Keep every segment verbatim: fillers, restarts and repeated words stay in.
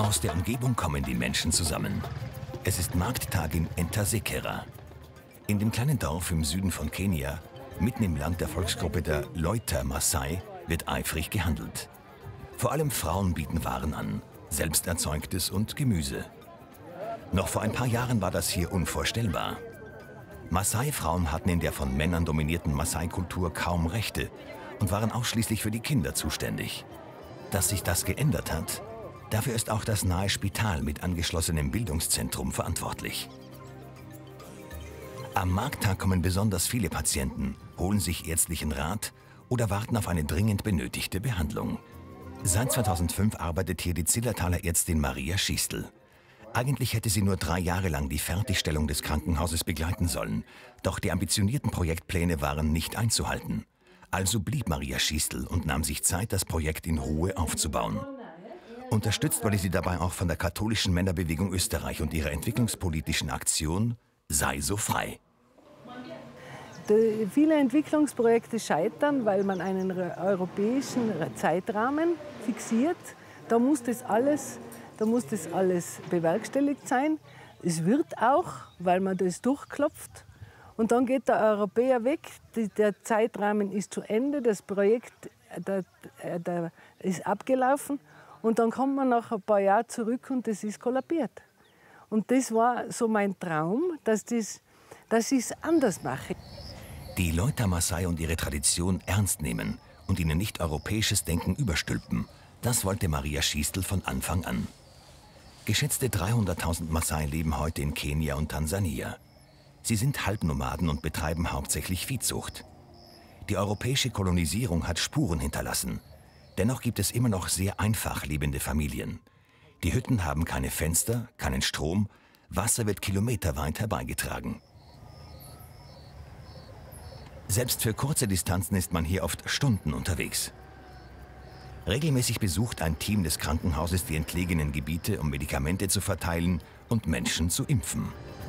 Aus der Umgebung kommen die Menschen zusammen. Es ist Markttag in Entasekera. In dem kleinen Dorf im Süden von Kenia, mitten im Land der Volksgruppe der Loita Maasai, wird eifrig gehandelt. Vor allem Frauen bieten Waren an, selbsterzeugtes und Gemüse. Noch vor ein paar Jahren war das hier unvorstellbar. Maasai-Frauen hatten in der von Männern dominierten Maasai-Kultur kaum Rechte und waren ausschließlich für die Kinder zuständig. Dass sich das geändert hat, dafür ist auch das nahe Spital mit angeschlossenem Bildungszentrum verantwortlich. Am Markttag kommen besonders viele Patienten, holen sich ärztlichen Rat oder warten auf eine dringend benötigte Behandlung. Seit zweitausendfünf arbeitet hier die Zillertaler Ärztin Maria Schiestl. Eigentlich hätte sie nur drei Jahre lang die Fertigstellung des Krankenhauses begleiten sollen. Doch die ambitionierten Projektpläne waren nicht einzuhalten. Also blieb Maria Schiestl und nahm sich Zeit, das Projekt in Ruhe aufzubauen. Unterstützt wurde sie dabei auch von der katholischen Männerbewegung Österreich und ihrer entwicklungspolitischen Aktion Sei so frei. Die, viele Entwicklungsprojekte scheitern, weil man einen europäischen Zeitrahmen fixiert. Da muss das alles, da muss das alles bewerkstelligt sein. Es wird auch, weil man das durchklopft. Und dann geht der Europäer weg, die, der Zeitrahmen ist zu Ende, das Projekt der, der ist abgelaufen. Und dann kommt man nach ein paar Jahren zurück und das ist kollabiert. Und das war so mein Traum, dass, das, dass ich es anders mache. Die Loita Maasai und ihre Tradition ernst nehmen und ihnen nicht europäisches Denken überstülpen, das wollte Maria Schiestl von Anfang an. Geschätzte dreihunderttausend Maasai leben heute in Kenia und Tansania. Sie sind Halbnomaden und betreiben hauptsächlich Viehzucht. Die europäische Kolonisierung hat Spuren hinterlassen. Dennoch gibt es immer noch sehr einfach lebende Familien. Die Hütten haben keine Fenster, keinen Strom, Wasser wird kilometerweit herbeigetragen. Selbst für kurze Distanzen ist man hier oft Stunden unterwegs. Regelmäßig besucht ein Team des Krankenhauses die entlegenen Gebiete, um Medikamente zu verteilen und Menschen zu impfen.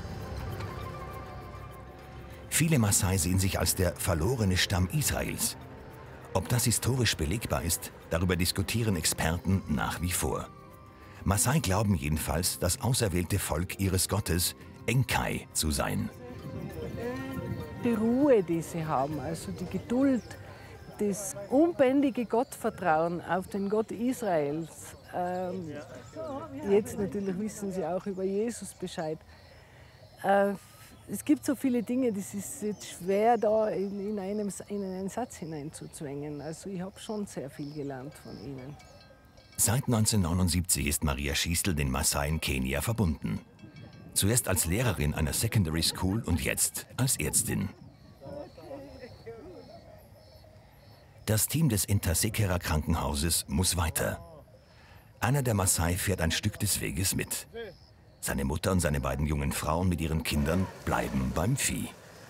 Viele Maasai sehen sich als der verlorene Stamm Israels. Ob das historisch belegbar ist, darüber diskutieren Experten nach wie vor. Maasai glauben jedenfalls, das auserwählte Volk ihres Gottes, Enkai, zu sein. Die Ruhe, die sie haben, also die Geduld, das unbändige Gottvertrauen auf den Gott Israels. Ähm, jetzt natürlich wissen sie auch über Jesus Bescheid. Äh, es gibt so viele Dinge, das ist jetzt schwer, da in, in, einem, in einen Satz hineinzuzwängen. Also ich habe schon sehr viel gelernt von ihnen. Seit neunzehnhundertneunundsiebzig ist Maria Schiestl den Maasai in Kenia verbunden. Zuerst als Lehrerin einer Secondary School und jetzt als Ärztin. Das Team des Entasekera Krankenhauses muss weiter. Einer der Maasai fährt ein Stück des Weges mit. Seine Mutter und seine beiden jungen Frauen mit ihren Kindern bleiben beim Vieh.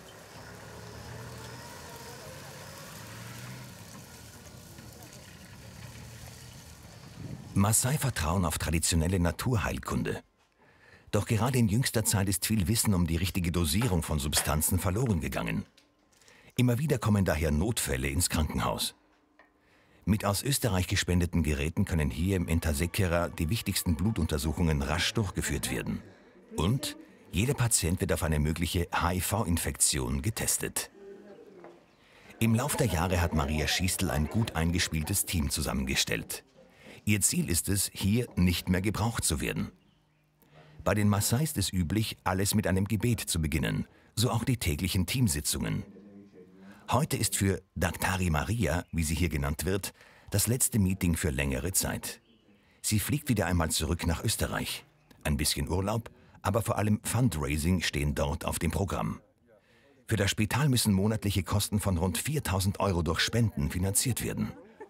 Maasai vertrauen auf traditionelle Naturheilkunde. Doch gerade in jüngster Zeit ist viel Wissen um die richtige Dosierung von Substanzen verloren gegangen. Immer wieder kommen daher Notfälle ins Krankenhaus. Mit aus Österreich gespendeten Geräten können hier im Entasekera die wichtigsten Blutuntersuchungen rasch durchgeführt werden. Und jeder Patient wird auf eine mögliche H I V-Infektion getestet. Im Lauf der Jahre hat Maria Schiestl ein gut eingespieltes Team zusammengestellt. Ihr Ziel ist es, hier nicht mehr gebraucht zu werden. Bei den Maasai ist es üblich, alles mit einem Gebet zu beginnen, so auch die täglichen Teamsitzungen. Heute ist für Daktari Maria, wie sie hier genannt wird, das letzte Meeting für längere Zeit. Sie fliegt wieder einmal zurück nach Österreich. Ein bisschen Urlaub, aber vor allem Fundraising stehen dort auf dem Programm. Für das Spital müssen monatliche Kosten von rund viertausend Euro durch Spenden finanziert werden.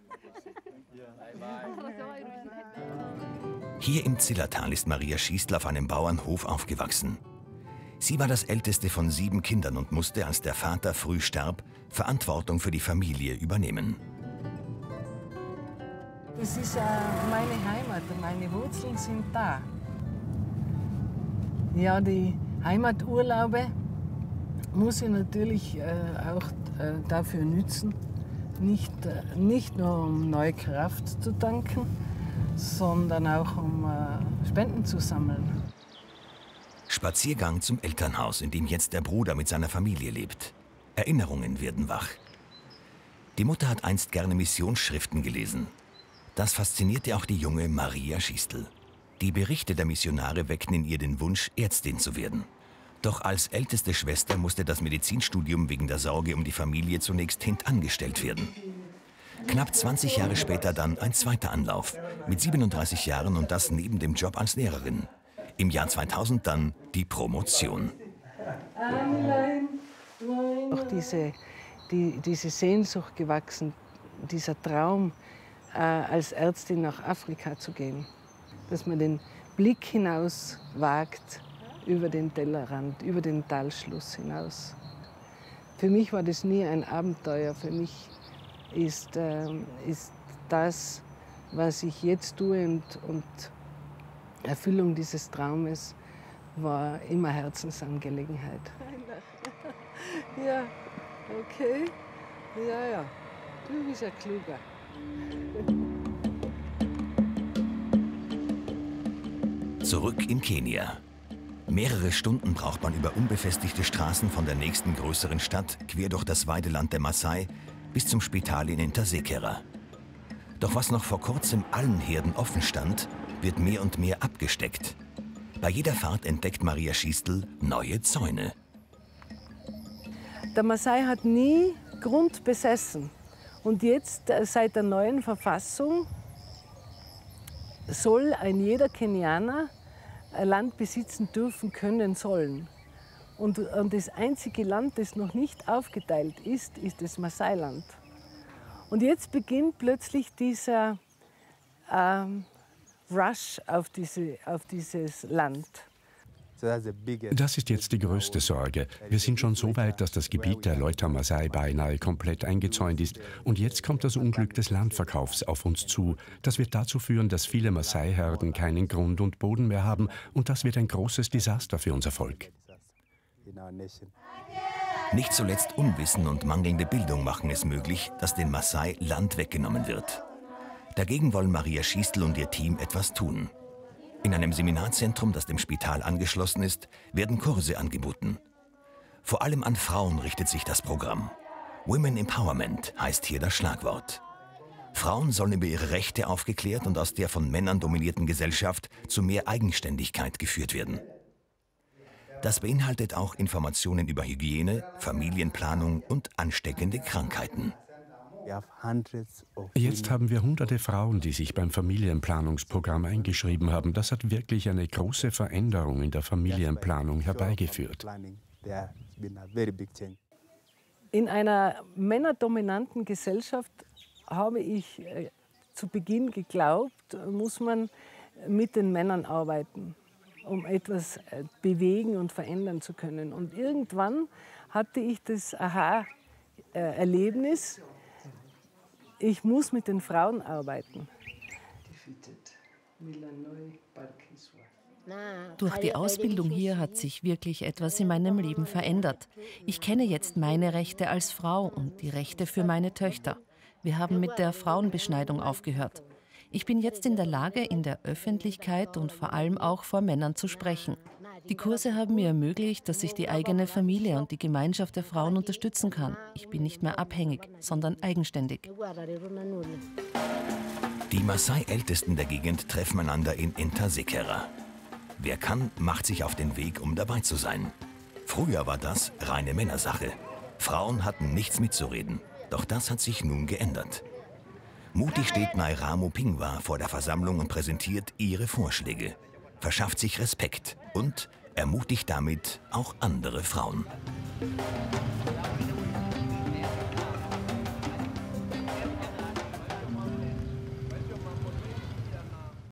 Hier im Zillertal ist Maria Schiestl auf einem Bauernhof aufgewachsen. Sie war das älteste von sieben Kindern und musste, als der Vater früh starb, Verantwortung für die Familie übernehmen. Es ist äh, meine Heimat, meine Wurzeln sind da. Ja, die Heimaturlaube muss ich natürlich äh, auch äh, dafür nützen, nicht, äh, nicht nur um neue Kraft zu tanken, sondern auch um äh, Spenden zu sammeln. Spaziergang zum Elternhaus, in dem jetzt der Bruder mit seiner Familie lebt. Erinnerungen werden wach. Die Mutter hat einst gerne Missionsschriften gelesen. Das faszinierte auch die junge Maria Schiestl. Die Berichte der Missionare weckten in ihr den Wunsch, Ärztin zu werden. Doch als älteste Schwester musste das Medizinstudium wegen der Sorge um die Familie zunächst hintangestellt werden. Knapp zwanzig Jahre später dann ein zweiter Anlauf, mit siebenunddreißig Jahren und das neben dem Job als Lehrerin. Im Jahr zweitausend dann die Promotion. Auch diese, die, diese Sehnsucht gewachsen, dieser Traum, äh, als Ärztin nach Afrika zu gehen. Dass man den Blick hinaus wagt über den Tellerrand, über den Talschluss hinaus. Für mich war das nie ein Abenteuer. Für mich ist, äh, ist das, was ich jetzt tue und, und Erfüllung dieses Traumes, war immer Herzensangelegenheit. Ja, okay. Ja, ja. Du bist ja kluger. Zurück in Kenia. Mehrere Stunden braucht man über unbefestigte Straßen von der nächsten größeren Stadt, quer durch das Weideland der Maasai, bis zum Spital in Ntasekera. Doch was noch vor kurzem allen Herden offen stand, wird mehr und mehr abgesteckt. Bei jeder Fahrt entdeckt Maria Schiestl neue Zäune. Der Maasai hat nie Grund besessen. Und jetzt, seit der neuen Verfassung, soll ein jeder Kenianer Land besitzen dürfen, können, sollen. Und, und das einzige Land, das noch nicht aufgeteilt ist, ist das Maasai-Land. Und jetzt beginnt plötzlich dieser ähm, Rush auf, diese, auf dieses Land. Das ist jetzt die größte Sorge. Wir sind schon so weit, dass das Gebiet der Leute Maasai beinahe komplett eingezäunt ist. Und jetzt kommt das Unglück des Landverkaufs auf uns zu. Das wird dazu führen, dass viele Maasai-Herden keinen Grund und Boden mehr haben. Und das wird ein großes Desaster für unser Volk. Nicht zuletzt Unwissen und mangelnde Bildung machen es möglich, dass den Maasai Land weggenommen wird. Dagegen wollen Maria Schiestl und ihr Team etwas tun. In einem Seminarzentrum, das dem Spital angeschlossen ist, werden Kurse angeboten. Vor allem an Frauen richtet sich das Programm. Women Empowerment heißt hier das Schlagwort. Frauen sollen über ihre Rechte aufgeklärt und aus der von Männern dominierten Gesellschaft zu mehr Eigenständigkeit geführt werden. Das beinhaltet auch Informationen über Hygiene, Familienplanung und ansteckende Krankheiten. Jetzt haben wir hunderte Frauen, die sich beim Familienplanungsprogramm eingeschrieben haben. Das hat wirklich eine große Veränderung in der Familienplanung herbeigeführt. In einer männerdominanten Gesellschaft habe ich äh, zu Beginn geglaubt, muss man mit den Männern arbeiten, um etwas äh, bewegen und verändern zu können. Und irgendwann hatte ich das Aha-Erlebnis, ich muss mit den Frauen arbeiten. Durch die Ausbildung hier hat sich wirklich etwas in meinem Leben verändert. Ich kenne jetzt meine Rechte als Frau und die Rechte für meine Töchter. Wir haben mit der Frauenbeschneidung aufgehört. Ich bin jetzt in der Lage, in der Öffentlichkeit und vor allem auch vor Männern zu sprechen. Die Kurse haben mir ermöglicht, dass ich die eigene Familie und die Gemeinschaft der Frauen unterstützen kann. Ich bin nicht mehr abhängig, sondern eigenständig. Die Maasai-Ältesten der Gegend treffen einander in Ntasekera. Wer kann, macht sich auf den Weg, um dabei zu sein. Früher war das reine Männersache. Frauen hatten nichts mitzureden. Doch das hat sich nun geändert. Mutig steht Nairamu Pingwa vor der Versammlung und präsentiert ihre Vorschläge, verschafft sich Respekt und ermutigt damit auch andere Frauen.